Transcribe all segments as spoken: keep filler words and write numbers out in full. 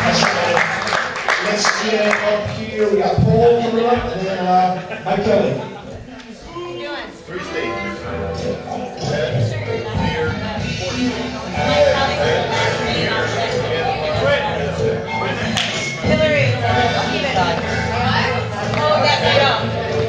Let's get up here. We got Paul coming up, and then uh, Mike Kelly. Three stages. Head, beard, Hillary, I'll keep it on. Oh, that made up.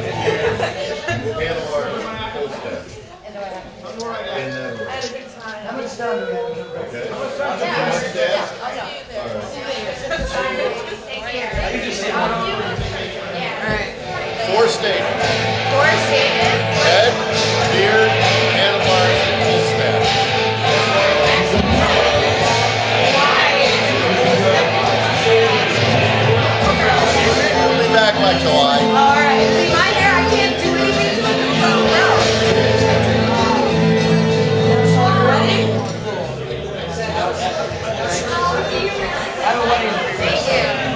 handlebar, full step. And then, I had a good time. How much time do we have? okay. Yeah. One step. I'll go. All right. Take care. All right. Four stages. Four stages. Head, beard, handlebars, full step. We'll be back by July. All right. See, my hair, I can't do anything to it. No. Ready? Thank you.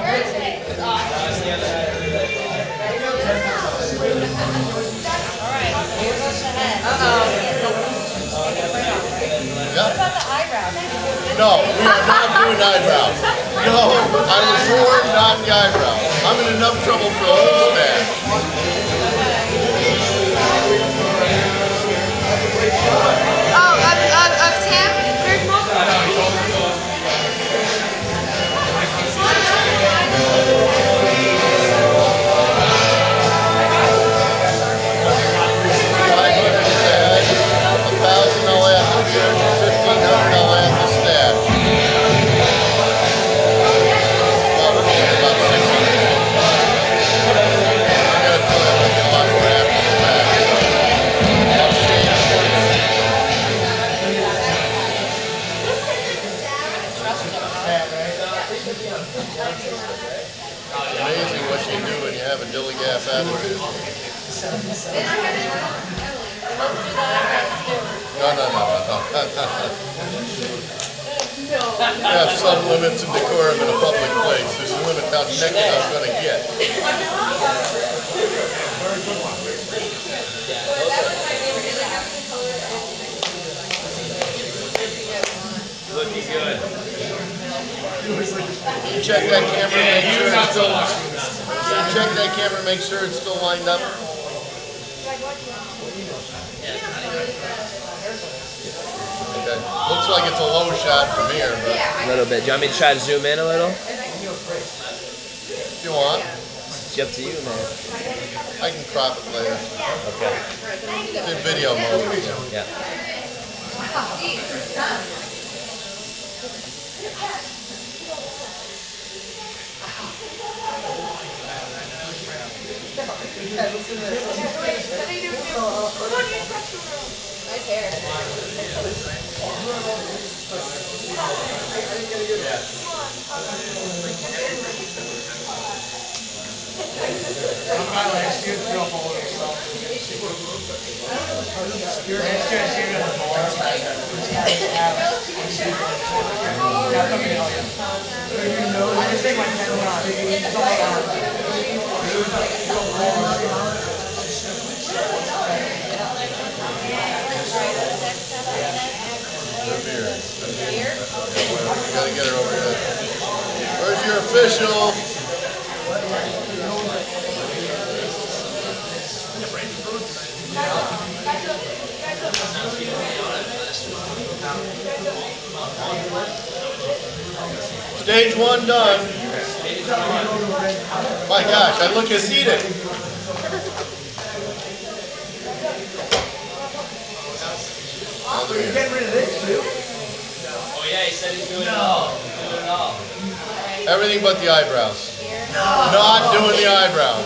All right. Here goes the head. Uh-oh. What about the eyebrows? No, we are not doing eyebrows. No, I was warned not the eyebrows. I'm in enough trouble for a whole stack. Oh, of, of, of Tim? There's multiple. five hundred is the head, a thousand I'll add the beard, fifteen hundred I'll add the stash. About, about six hundred. I gotta tell you, I get a lot more after the fact. I'll shave It's amazing what you do when you have a dilly-gaff attitude. No, no, no, no, no. I have some limits and decorum in a public place. There's a limit how naked I'm going to get. Looking good. You check that camera and make sure it's still. You check that camera and make sure it's still lined up. Okay. Looks like it's a low shot from here, but A little bit. Do you want me to try to zoom in a little? if you want, It's up to you, man. I can crop it later. Okay. It's in video mode. Yeah. Nice hair. Beard. You gotta get her over here. Where's your official? Stage one done. My gosh, I look ascetic. You're getting rid of this too? Oh yeah, he said he's doing it all. He's doing it all. Everything but the eyebrows. Not doing the eyebrows.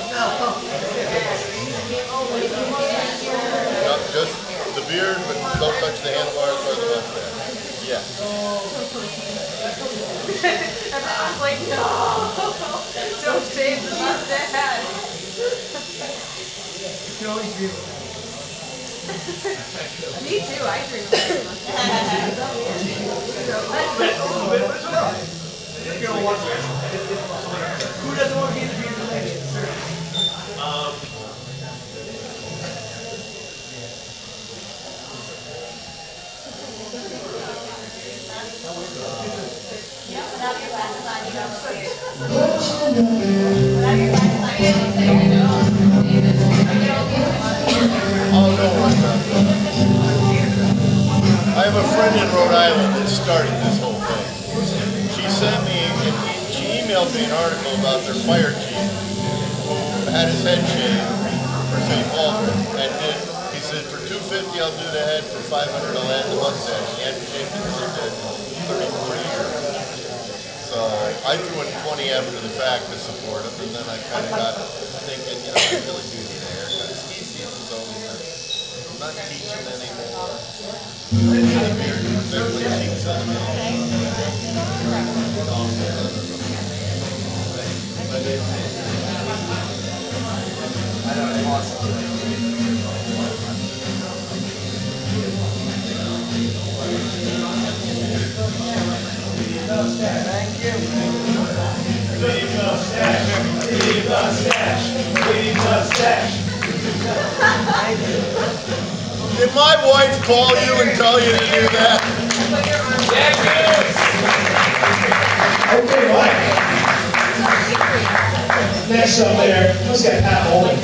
No, just the beard, but don't touch the handlebars or the mustache. Yeah. And I was like, no, don't shave the mustache. You can always be. Me too, I dream of the mustache. Who doesn't want to be in the beard lady? Um, Without your glasses on, Oh, no, I have a friend in Rhode Island that started this whole thing. She sent me, she emailed me an article about their fire chief who had his head shaved for Saint Paul's, and did, he said, for two fifty I'll do the head, for five hundred I'll add the mustache. He hadn't shaved his head in thirty, forty years. So I threw in twenty after the fact to support him, and then I kind of got thinking, you know, I really do need a haircut. So I'm not teaching anymore. The beard perfectly cheeks on me. Thank you. Leave mustache. Leave mustache. Leave mustache. Did my wife call you and tell you to do that? Okay, Mike. Next up there, let's get Pat Holden.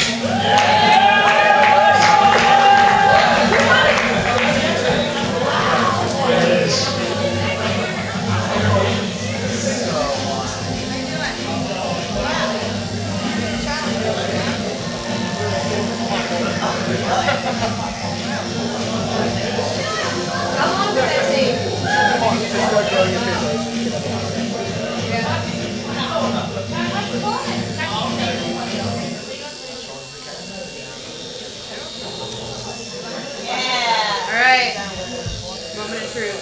There it is. How long did that take? Yeah. All right. Moment of truth.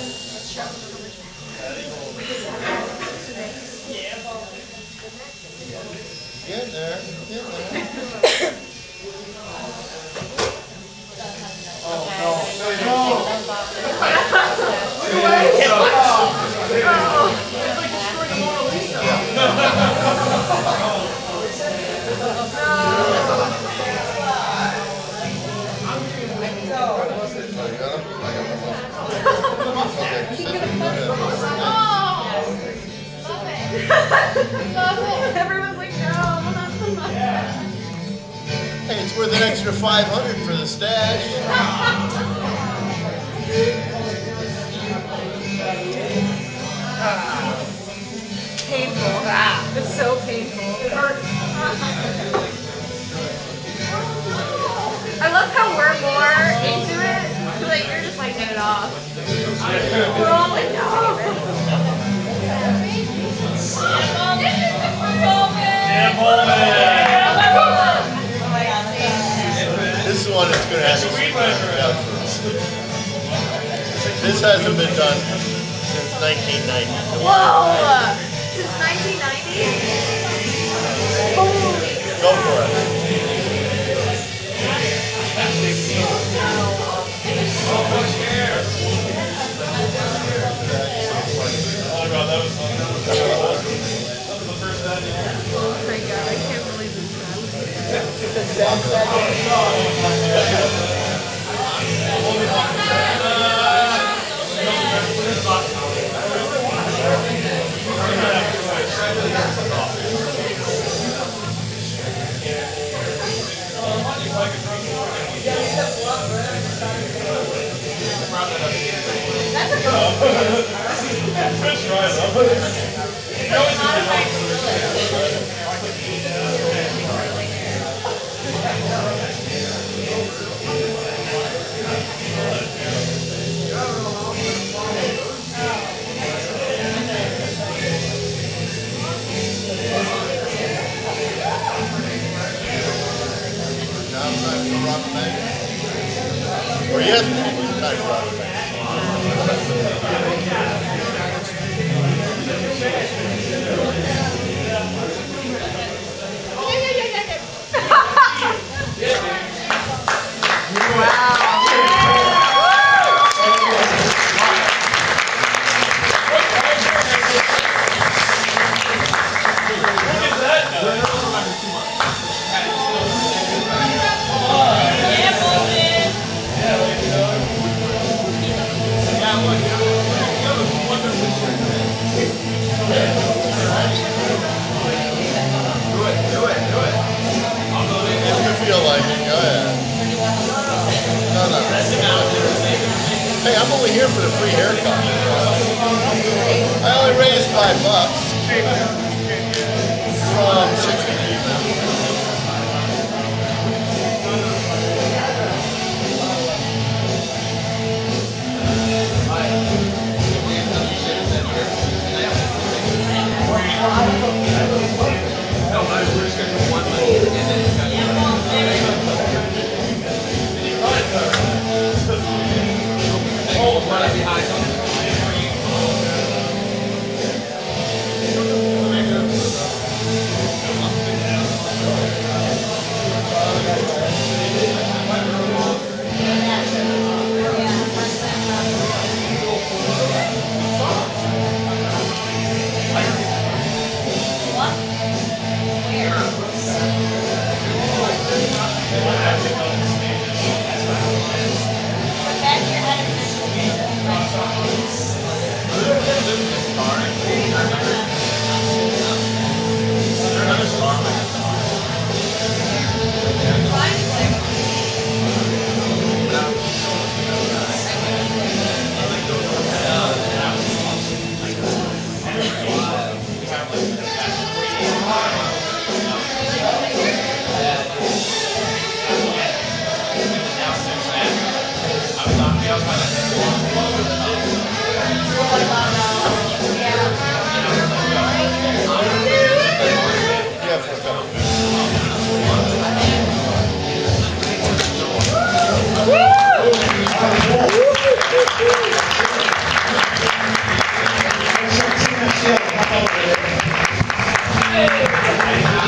Get there. Get there. Everyone's like, no, not so much. Hey, it's worth an extra five hundred for the stash. Painful. Ah, it's so painful. It hurts. I love how we're more into it. So like you're just like, get it off. We're all like, no. This is one that's going to have to be done. This hasn't been done since nineteen ninety. Whoa! Since nineteen ninety? Holy. Go for it. Oh my god, I can't believe this Or yes, time to rob the bank. twenty-five bucks from sixty people. Hey!